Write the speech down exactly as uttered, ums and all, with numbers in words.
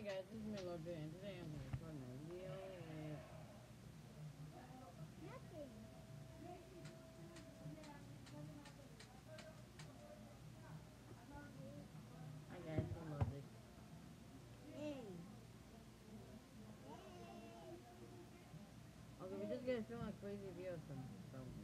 guys, this is Melody, and today I'm going to record my video with... Nothing. Hi guys, Melody. Hey. Okay, we're just going to film a crazy video some, some